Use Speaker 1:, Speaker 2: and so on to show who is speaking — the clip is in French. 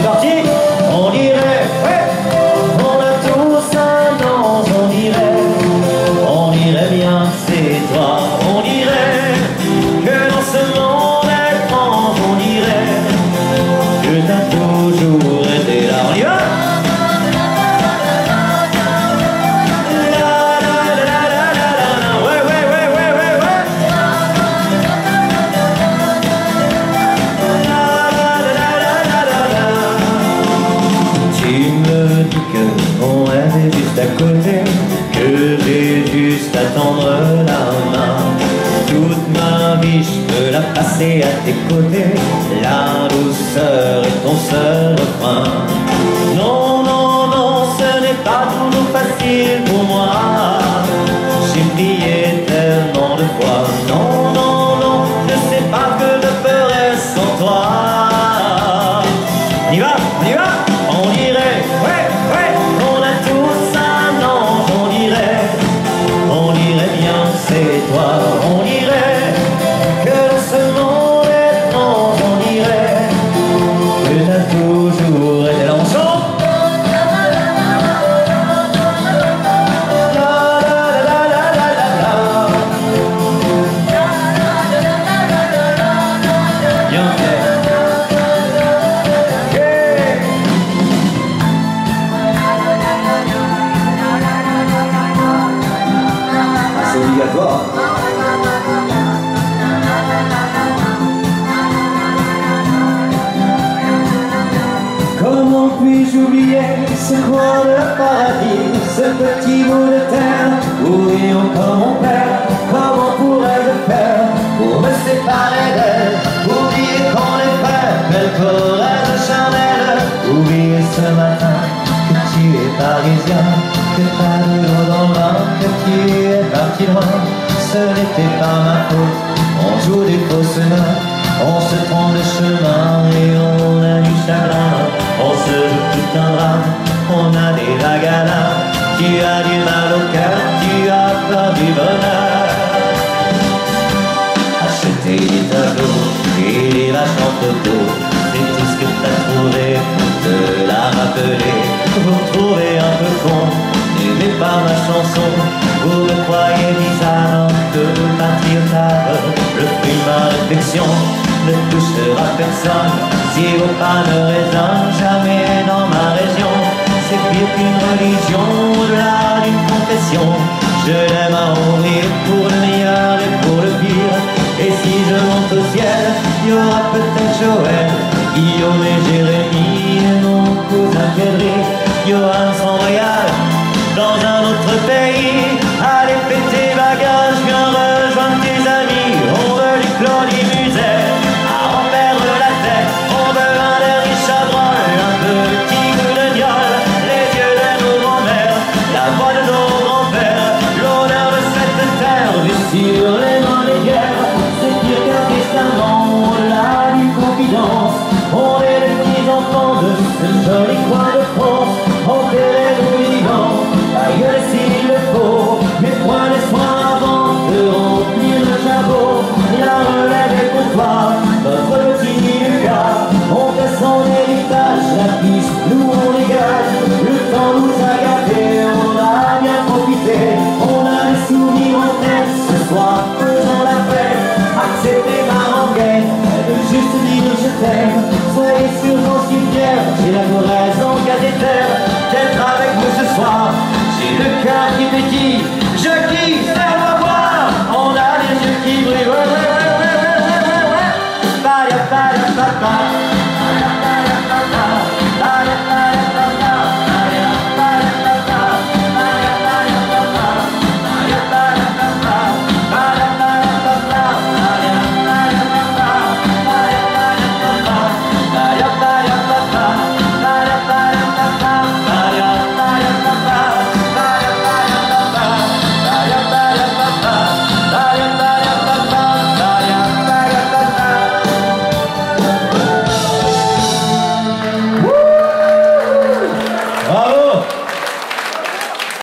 Speaker 1: parti. On dirait, ouais, on a tous un ange, on dirait bien que c'est toi. On dirait que dans ce monde étrange, on dirait que t'as toujours été là. On y va. À côté, que j'ai juste à tendre la main. Toute ma vie je peux la passer à tes côtés. La douceur est ton seul refrain. Non, non, non, ce n'est pas toujours facile pour moi. J'ai prié tellement de fois. Non, non, non, je sais pas que je ferais sans toi. On y va, on y va. On dirait, ouais, ouais, on a tous un ange, on dirait bien que c'est toi, on dirait que dans ce monde étrange, on dirait que t'as toujours été là. On chante. C'est obligatoire. Comment puis-je oublier ce coin de paradis, ce petit bout de terre où vivons comme mon père? Comment pourrais-je faire pour me séparer d'elle? Oublier qu'on est frères, belle Corrèze charnelle. Oublier ce matin que tu es parisien, que t'as de l'eau dans le vin, que tu es parti loin. Ce n'était pas ma faute, on joue des fausses notes, on se trompe de chemin et on a du chagrin. On se joue tout un drame, on a des vagues à l'âme. Tu as du mal au cœur, tu as peur du bonheur. Acheter des tableaux et des vaches en photo, c'est tout ce que t'as trouvé pour te la rappeler. Vous trouvez un peu con, n'aimez pas ma chanson. Vous me croyez bizarre, que patriotage. Le fruit de ma réflexion ne touchera personne. Si vos pas ne résonnent jamais dans ma région, c'est pire qu'une religion, au-delà d'une confession. Je l'aime à mourir pour le meilleur et pour le pire. Et si je monte au ciel, il y aura peut-être Joël, Guillaume et Jérémie et mon cousin Cédric. Johan s'en voyage dans un autre pays. Allez fêter bagages, viens rejoindre tes amis. On veut du Claudie Musette à en perdre la tête. On veut un dernier chabrol, un petit goût de viol, les yeux de nos grands-mères, la voix de nos grands-pères, l'honneur de cette terre vue sur les mains des guerres. C'est pire qu'un testament, au-delà d'une confidence. On est les petits enfants de ce joli coin de France. Enterrez-nous vivants, aïeux s'il le faut, mais point les soins avant de remplir le jabot. La relève est pour toi, notre petit Lucas. On fait son héritage, la piste, nous on dégage. Le temps nous a gâtés, on a bien profité. On a des souvenirs en tête, ce soir faisons la fête. Acceptez ma rengaine, de juste dire je t'aime. Soyez sûrs, j'en suis fier, j'ai la Corrèze en cathéter. D'être avec vous ce soir, j'ai le cœur qui pétille,